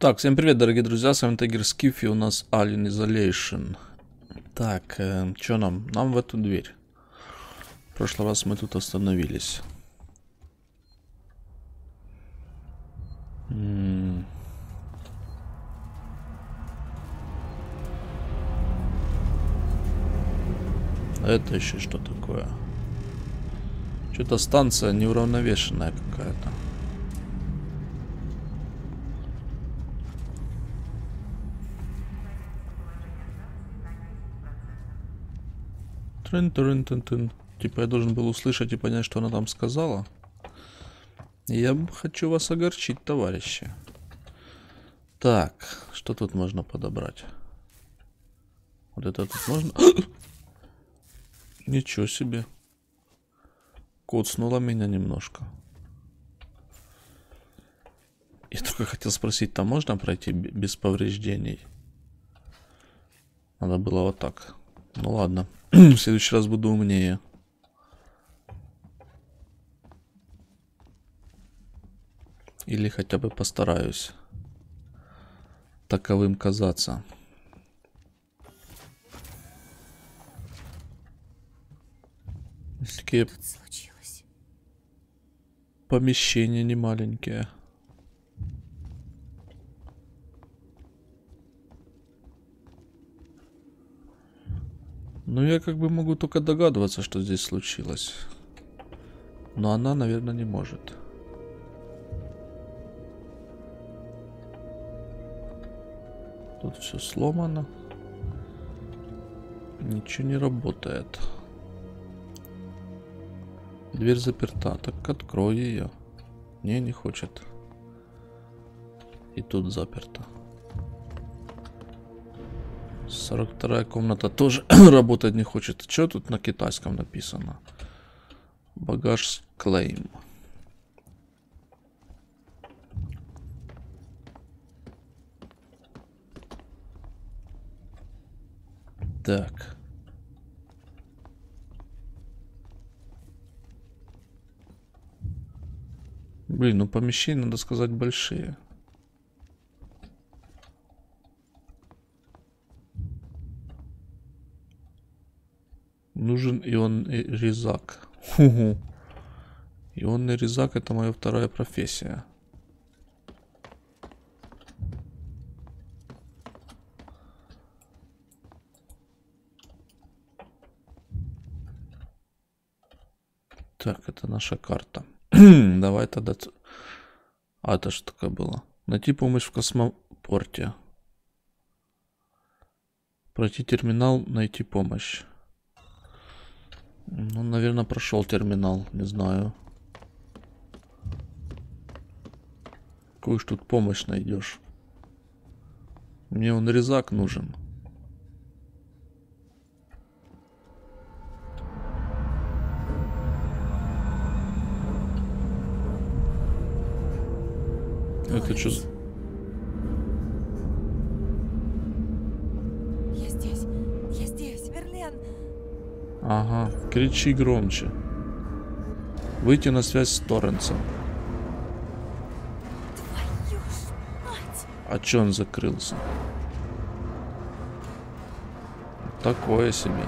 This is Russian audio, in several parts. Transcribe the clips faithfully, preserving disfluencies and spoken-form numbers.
Так, всем привет, дорогие друзья, с вами Тайгер Скиф, и у нас Alien Isolation. Так, э, что нам? Нам в эту дверь. В прошлый раз мы тут остановились. М-м. Это еще что такое? Что-то станция неуравновешенная какая-то. Трын-трын-тын-тын. Типа я должен был услышать и понять, что она там сказала. Я хочу вас огорчить, товарищи. Так, что тут можно подобрать? Вот это тут можно... Ничего себе. Коцнуло меня немножко. Я только хотел спросить, там можно пройти без повреждений? Надо было вот так. Ну ладно. В следующий раз буду умнее. Или хотя бы постараюсь таковым казаться. Такие помещения не маленькие. Ну, я как бы могу только догадываться, что здесь случилось. Но она, наверное, не может. Тут все сломано. Ничего не работает. Дверь заперта. Так открой ее. Не, не хочет. И тут заперто. сорок вторая комната тоже работать не хочет. Что тут на китайском написано? Багаж клейм. Так. Блин, ну помещения, надо сказать, большие. Нужен ионный резак. Ху-ху. Ионный резак — это моя вторая профессия. Так, это наша карта. Давай тогда... А, это что такое было? Найти помощь в космопорте. Пройти терминал, найти помощь. Ну, наверное, прошел терминал, не знаю. Какую ж тут помощь найдешь? Мне он резак нужен. Это что? Я здесь, я здесь, Верлен. Ага, кричи громче. Выйти на связь с Торренсом. Твою ж мать! А чё он закрылся? Такое себе.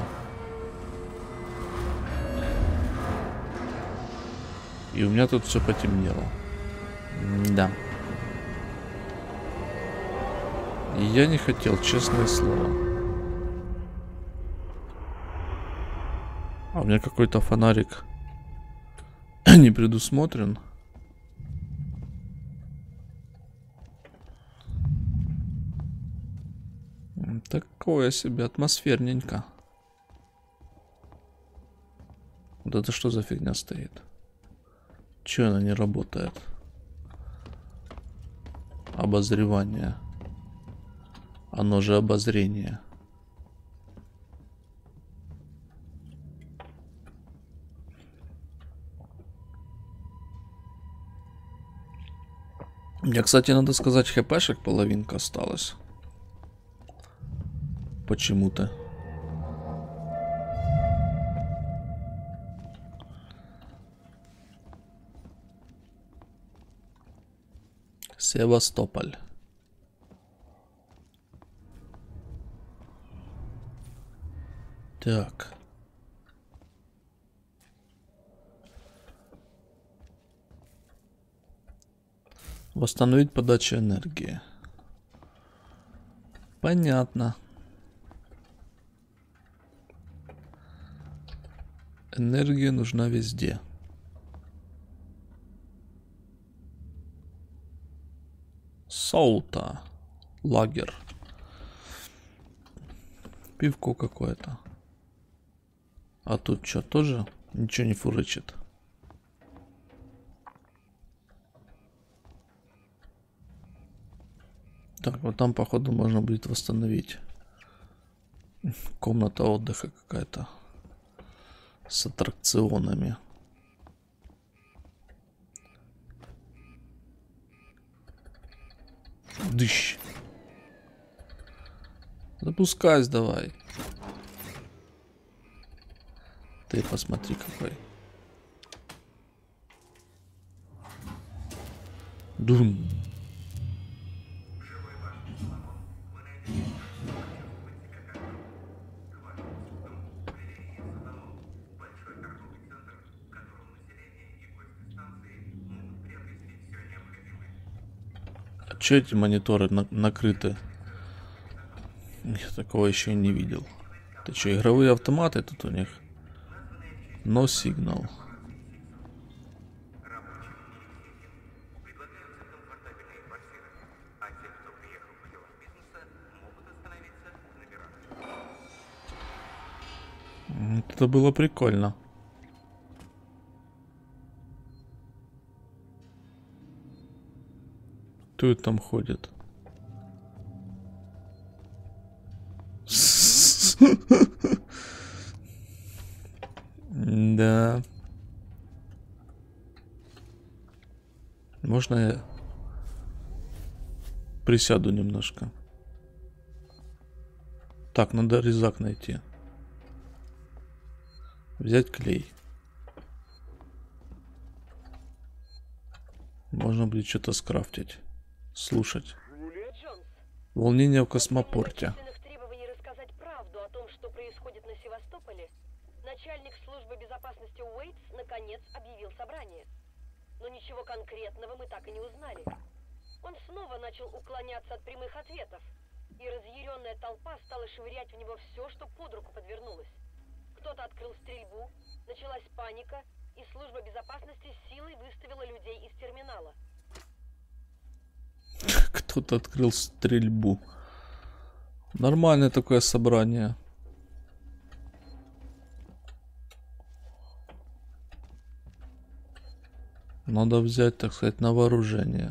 И у меня тут все потемнело. Да. И я не хотел, честное слово. А у меня какой-то фонарик не предусмотрен. Такое себе, атмосферненько. Вот это что за фигня стоит? Чё она не работает? Обозревание. Оно же обозрение. Мне, кстати, надо сказать, хпшек половинка осталась. Почему-то. Севастополь. Так. Восстановить подачу энергии. Понятно. Энергия нужна везде. Солта. Лагер. Пивко какое-то. А тут что, тоже ничего не фурычит? Так, вот там, походу, можно будет восстановить. Комната отдыха какая-то. С аттракционами. Дыщ. Запускайся давай. Ты посмотри какой. Дун. А че эти мониторы на накрыты? Я такого еще не видел. Ты что, игровые автоматы тут у них? Но сигнал. Это было прикольно. Кто это там ходит? Да. Можно я присяду немножко? Так, надо резак найти. Взять клей. Можно будет что-то скрафтить. Слушать. Волнение в космопорте. Начальник службы безопасности Уэйтс наконец объявил собрание. Но ничего конкретного мы так и не узнали. Он снова начал уклоняться от прямых ответов, и разъяренная толпа стала швырять в него все, что под руку подвернулось. Кто-то открыл стрельбу, началась паника, и служба безопасности силой выставила людей из терминала. Кто-то открыл стрельбу. Нормальное такое собрание. Надо взять, так сказать, на вооружение.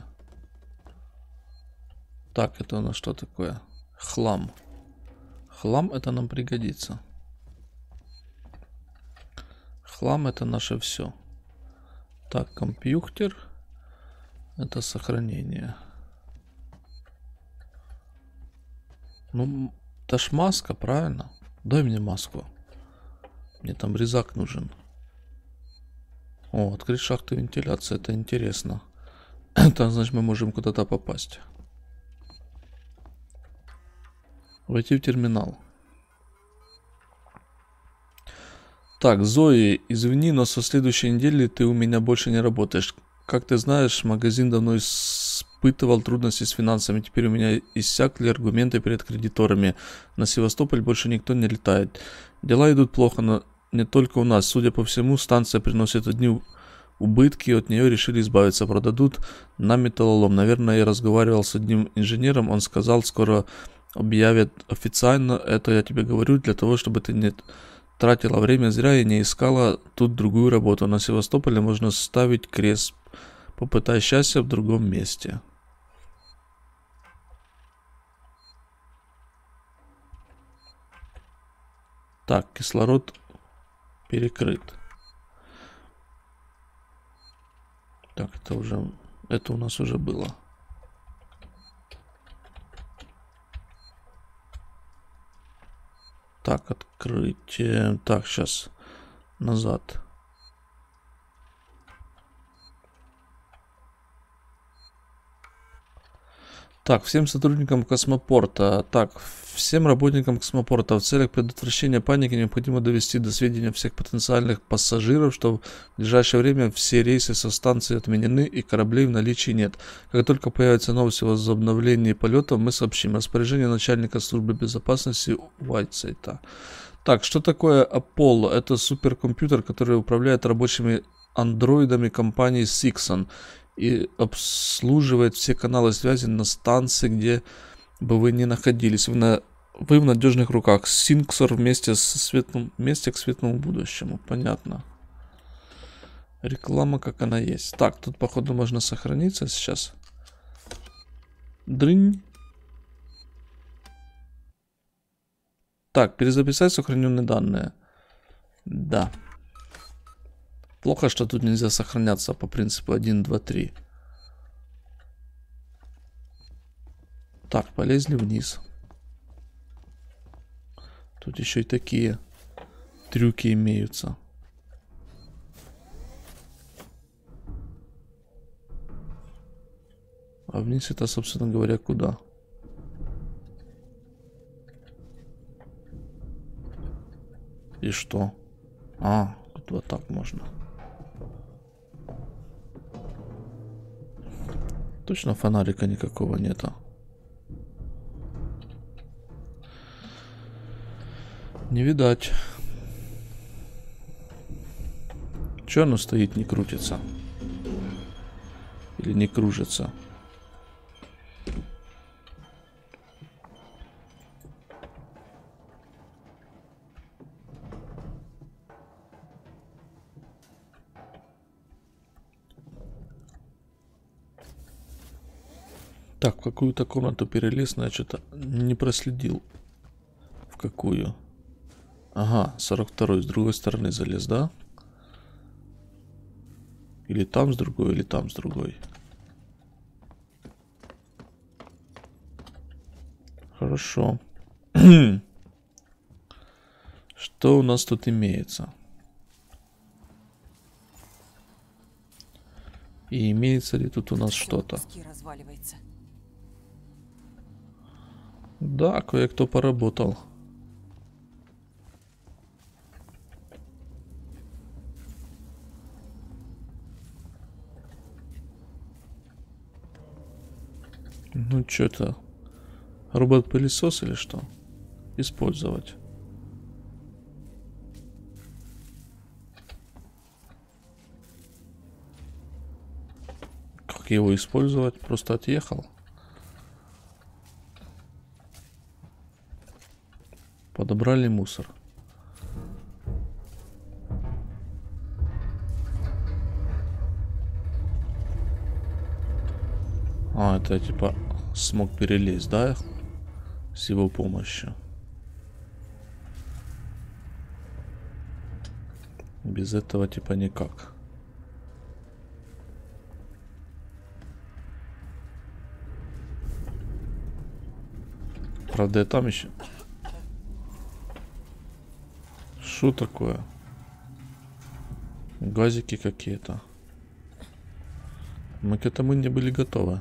Так, это у нас что такое? Хлам. Хлам это нам пригодится. Хлам это наше все. Так, компьютер. Это сохранение. Ну, это ж маска, правильно? Дай мне маску. Мне там резак нужен. О, открыть шахту вентиляции, это интересно. Это значит, мы можем куда-то попасть. Войти в терминал. Так, Зои, извини, но со следующей недели ты у меня больше не работаешь. Как ты знаешь, магазин давно испытывал трудности с финансами. Теперь у меня иссякли аргументы перед кредиторами. На Севастополь больше никто не летает. Дела идут плохо, но не только у нас. Судя по всему, станция приносит одни убытки, от нее решили избавиться. Продадут на металлолом. Наверное, я разговаривал с одним инженером. Он сказал, скоро объявят официально. Это я тебе говорю для того, чтобы ты не тратила время зря и не искала тут другую работу. На Севастополе можно ставить крест. Попытай счастья в другом месте. Так, кислород перекрыт. Так, это уже... Это у нас уже было. Так, открытие. Так, сейчас. Назад. Так, всем сотрудникам космопорта. Так, всем работникам космопорта в целях предотвращения паники необходимо довести до сведения всех потенциальных пассажиров, что в ближайшее время все рейсы со станции отменены и кораблей в наличии нет. Как только появятся новости о возобновлении полетов, мы сообщим. Распоряжение начальника службы безопасности Уайтсайта. Так, что такое Apollo? Это суперкомпьютер, который управляет рабочими андроидами компании Sixon и обслуживает все каналы связи на станции, где бы вы ни находились. Вы, на... вы в надежных руках. Синксор вместе, с светлым... вместе к светлому будущему. Понятно. Реклама, как она есть. Так, тут, походу, можно сохраниться сейчас. Дрынь. Так, перезаписать сохраненные данные. Да. Плохо, что тут нельзя сохраняться по принципу один, два, три. Так, полезли вниз. Тут еще и такие трюки имеются. А вниз это, собственно говоря, куда? И что? А, тут вот так можно. Точно фонарика никакого нету. Не видать. Че оно стоит, не крутится? Или не кружится? Так, в какую-то комнату перелез, но я что-то не проследил. В какую? Ага, сорок второй с другой стороны залез, да? Или там с другой, или там с другой. Хорошо. Что у нас тут имеется? И имеется ли тут у нас что-то? Да, кое-кто поработал. Ну, что-то. Робот-пылесос или что? Использовать. Как его использовать? Просто отъехал. Подобрали мусор. А, это типа смог перелезть, да? С его помощью. Без этого типа никак. Правда, я там еще. Что такое? Газики какие-то. Мы к этому не были готовы.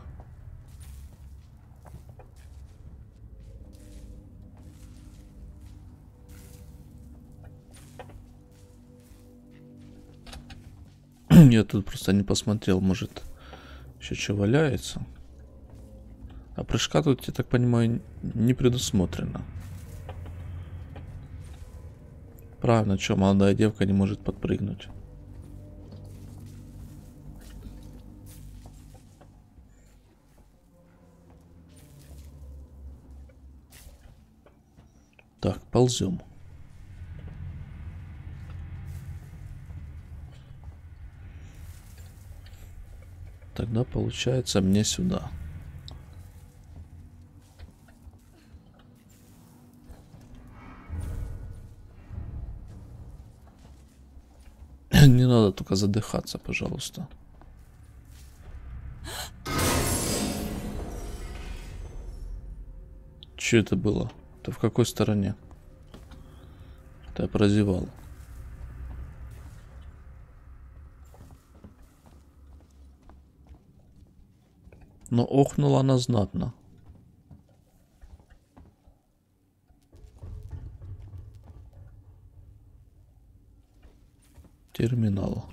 Я тут просто не посмотрел, может, еще что валяется. А прыжка тут, я так понимаю, не предусмотрено. Правильно, что молодая девка не может подпрыгнуть. Так, ползем. Тогда получается мне сюда. Не надо только задыхаться, пожалуйста. Что это было? Это в какой стороне? Это я прозевал. Но охнула она знатно. Терминал.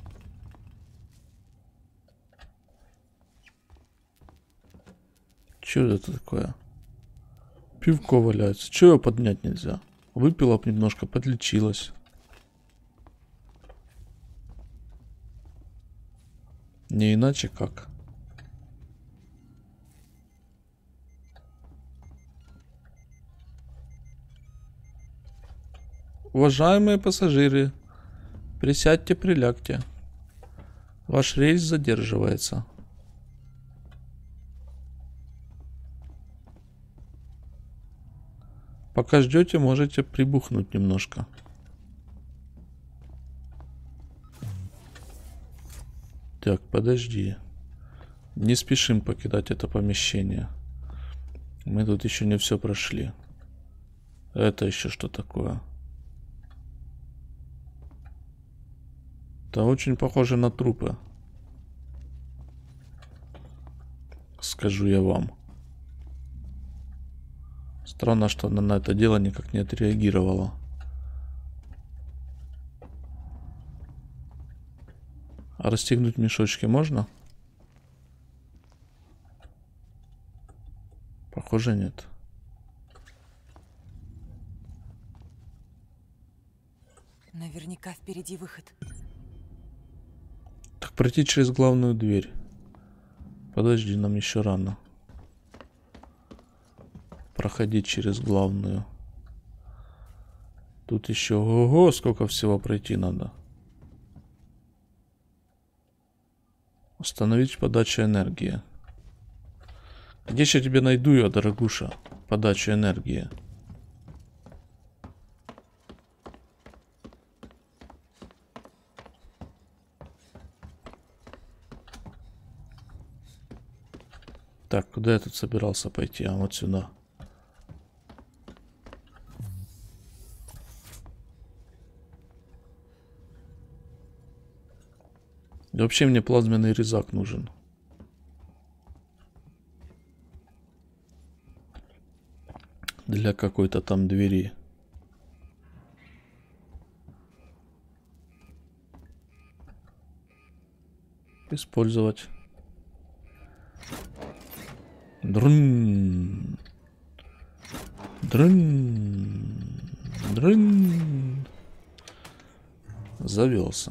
Что это такое? Пивко валяется. Чего его поднять нельзя? Выпила б немножко, подлечилась. Не иначе как. Уважаемые пассажиры, присядьте, прилягте. Ваш рейс задерживается. Пока ждете, можете прибухнуть немножко. Так, подожди. Не спешим покидать это помещение. Мы тут еще не все прошли. Это еще что такое? Это очень похоже на трупы. Скажу я вам. Странно, что она на это дело никак не отреагировала. А расстегнуть мешочки можно? Похоже, нет. Наверняка впереди выход. Так пройти через главную дверь. Подожди, нам еще рано. Проходить через главную. Тут еще, ого, сколько всего пройти надо. Установить подачу энергии. Где же я тебе найду ее, дорогуша? Подачу энергии. Так, куда я тут собирался пойти? А вот сюда. И вообще мне плазменный резак нужен. Для какой-то там двери. Использовать. Дрын. Дрын. Дрын. Завелся.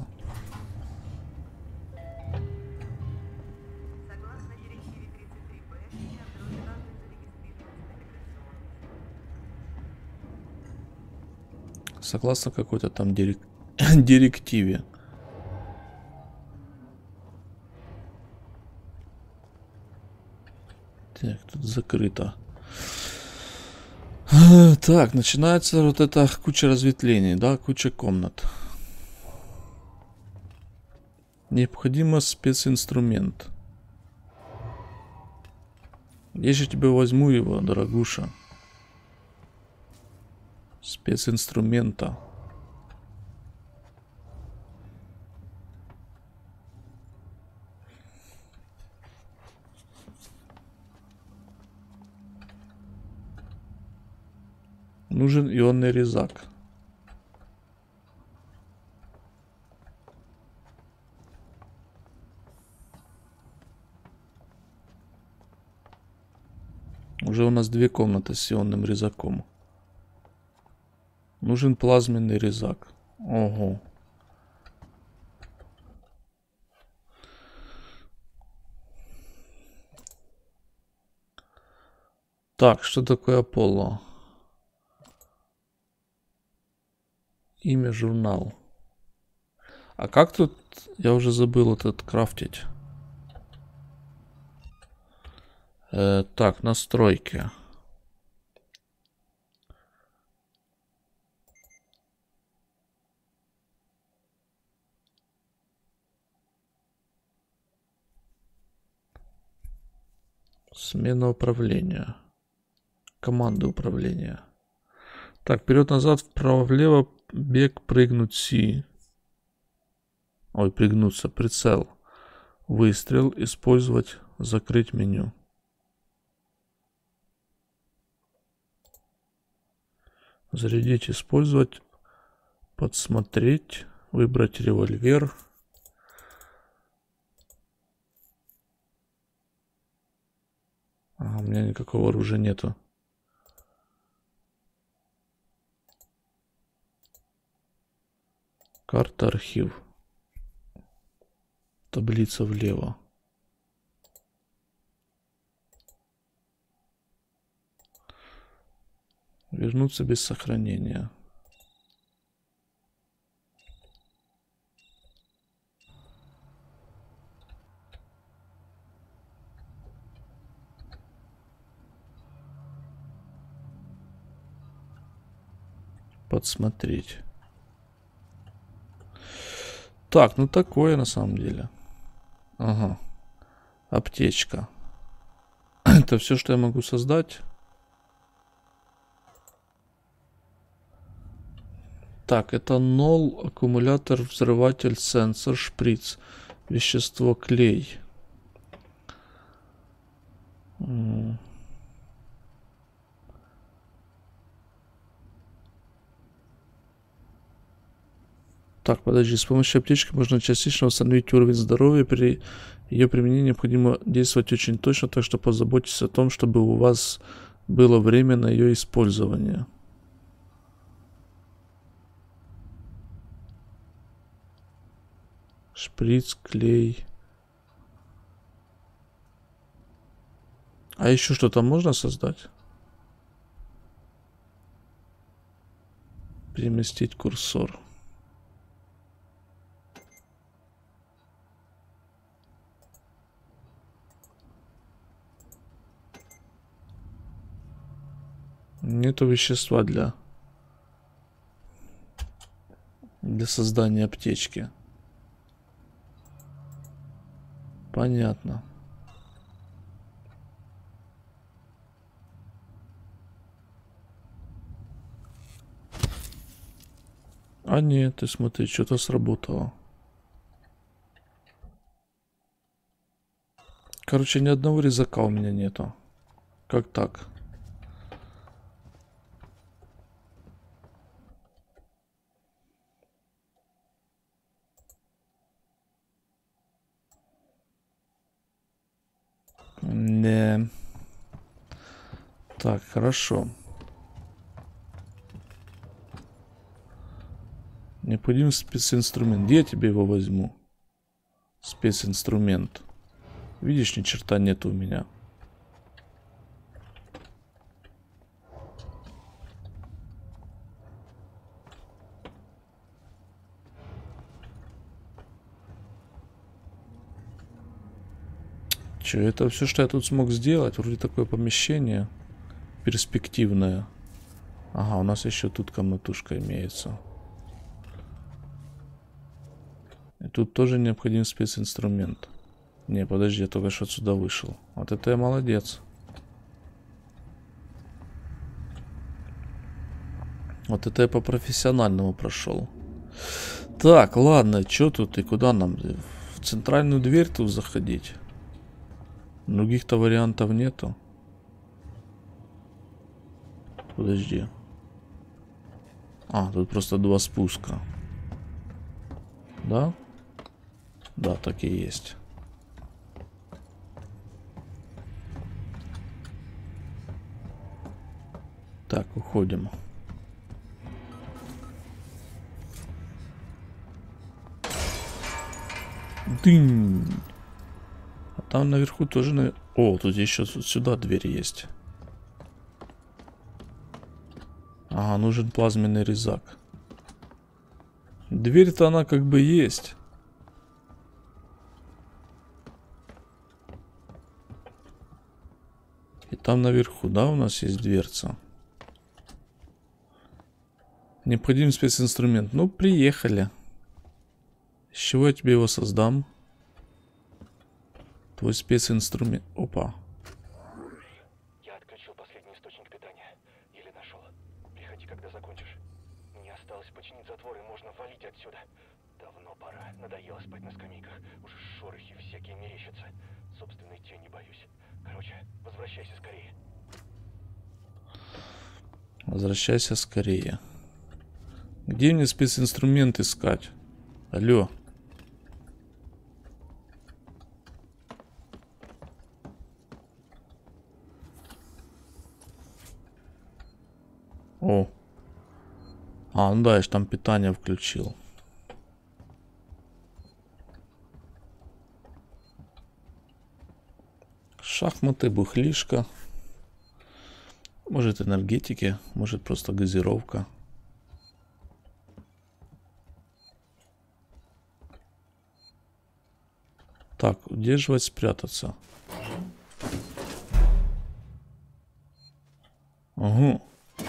Согласно какой-то там дирек... директиве. Так, тут закрыто. Так, начинается вот эта куча разветвлений, да, куча комнат. Необходимо специнструмент. Я же тебе возьму его, дорогуша. Специнструмента. Нужен ионный резак. Уже у нас две комнаты с ионным резаком. Нужен плазменный резак. Ого. Так, что такое Аполло? Имя, журнал. А как тут, я уже забыл этот крафтить. Э, так, настройки. Смена управления. Команды управления. Так, вперед-назад, вправо-влево, бег, прыгнуть, Си. Ой, пригнуться, прицел. Выстрел, использовать, закрыть меню. Зарядить, использовать, подсмотреть, Выбрать револьвер. А, у меня никакого оружия нету. Карта, архив. Таблица влево. Вернуться без сохранения. Подсмотреть. Так, ну такое на самом деле. Ага. Аптечка. Это все, что я могу создать. Так, это нол, аккумулятор, взрыватель, сенсор, шприц, вещество, клей. М. Так, подожди, с помощью аптечки можно частично восстановить уровень здоровья. При ее применении необходимо действовать очень точно, так что позаботьтесь о том, чтобы у вас было время на ее использование. Шприц, клей. А еще что-то можно создать? Переместить курсор. Нету вещества для для создания аптечки. Понятно. А нет, ты смотри, что-то сработало. Короче, ни одного резака у меня нету. Как так? Не. Так, хорошо. Необходим специнструмент. Где я тебе его возьму? Специнструмент. Видишь, ни черта нету у меня. Че, это все, что я тут смог сделать? Вроде такое помещение перспективное. Ага, у нас еще тут комнатушка имеется. И тут тоже необходим специнструмент. Не, подожди, я только что отсюда вышел. Вот это я молодец. Вот это я по-профессиональному прошел. Так, ладно, что тут и куда нам? В центральную дверь тут заходить? Других-то вариантов нету. Подожди. А, тут просто два спуска. Да? Да, так и есть. Так, уходим. Дынь. А там наверху тоже... На... О, тут еще сюда дверь есть. Ага, нужен плазменный резак. Дверь-то она как бы есть. И там наверху, да, у нас есть дверца. Необходим специнструмент. Ну, приехали. С чего я тебе его создам? Твой специнструмент. Опа. Я отключил последний источник питания. Еле нашел. Приходи, когда закончишь. Не осталось починить затвор, и можно валить отсюда. Давно пора. Надоело спать на скамейках. Уже шорохи всякие мерещатся. Собственной тени боюсь. Короче, возвращайся скорее. Возвращайся скорее. Где мне специнструмент искать? Алло. О. А, ну да, я ж там питание включил. Шахматы, бухлишка. Может энергетики, может просто газировка. Так, удерживать, спрятаться. Угу.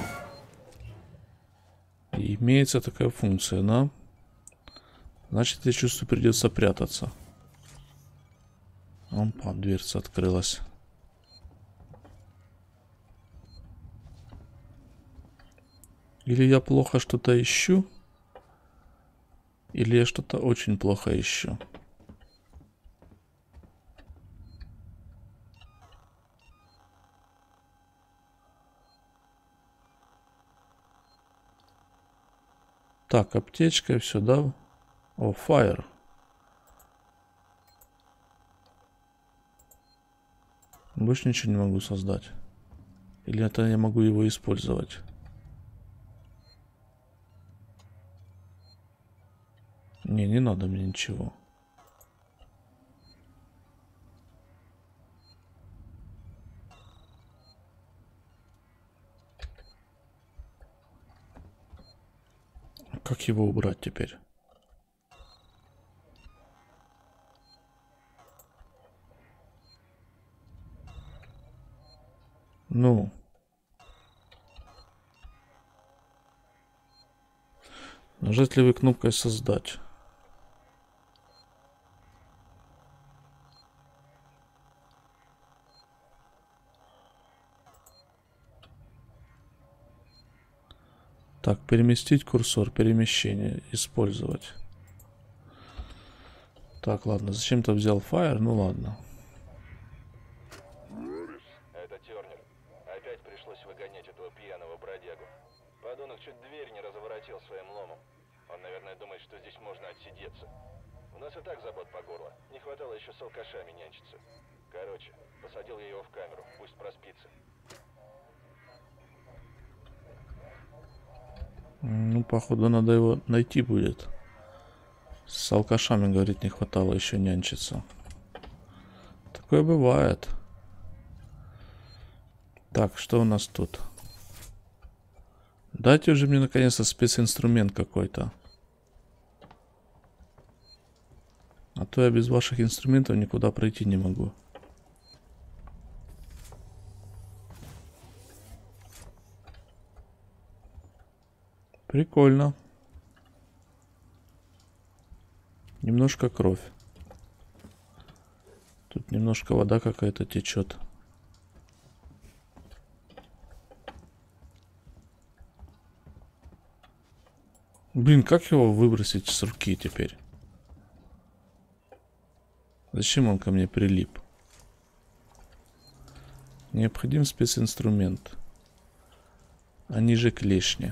Имеется такая функция, да? Значит, я чувствую, придется прятаться. Опа, дверца открылась. Или я плохо что-то ищу, или я что-то очень плохо ищу. Так, аптечка и все, да? О, fire. Больше ничего не могу создать. Или это я могу его использовать? Не, не надо мне ничего. Как его убрать теперь? Ну. Нажать ли вы кнопкой создать? Так, переместить курсор, перемещение, использовать. Так, ладно, зачем-то взял Fire, ну ладно. Это Тернер. Опять пришлось выгонять этого пьяного бродягу. Подонок чуть дверь не разворотил своим ломом. Он, наверное, думает, что здесь можно отсидеться. У нас и так забот по горло. Не хватало еще с алкашами нянчиться. Короче, посадил я его в камеру, пусть проспится. Ну, походу, надо его найти будет. С алкашами, говорит, не хватало еще нянчиться. Такое бывает. Так, что у нас тут? Дайте уже мне, наконец-то, специнструмент какой-то. А то я без ваших инструментов никуда пройти не могу. Прикольно. Немножко кровь. Тут немножко вода какая-то течет. Блин, как его выбросить с руки теперь? Зачем он ко мне прилип? Необходим специнструмент. Они же клешни.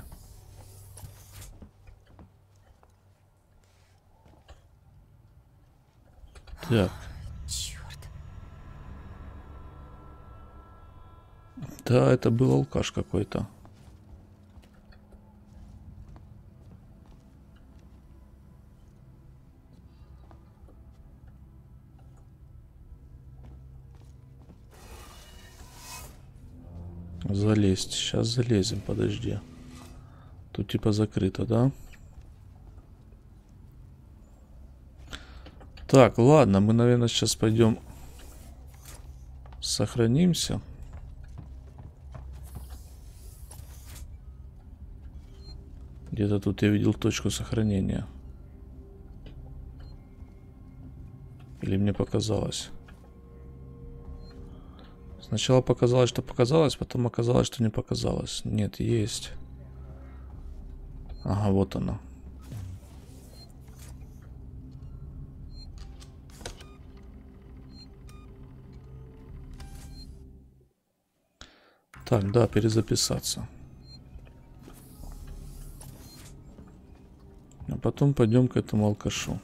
Так. Черт. Да, это был алкаш какой-то. Залезть. Сейчас залезем, подожди. Тут типа закрыто, да? Так, ладно, мы, наверное, сейчас пойдем сохранимся. Где-то тут я видел точку сохранения. Или мне показалось? Сначала показалось, что показалось, потом оказалось, что не показалось. Нет, есть. Ага, вот она. Так, да, перезаписаться. потом пойдем к этому алкашу.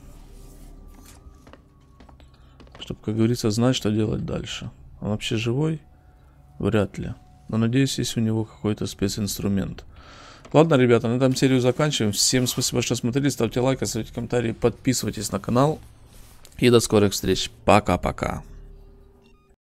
Чтобы, как говорится, знать, что делать дальше. Он вообще живой? Вряд ли. Но надеюсь, есть у него какой-то специнструмент. Ладно, ребята, на этом серию заканчиваем. Всем спасибо, что смотрели. Ставьте лайк, оставьте комментарии, подписывайтесь на канал. И до скорых встреч. Пока-пока.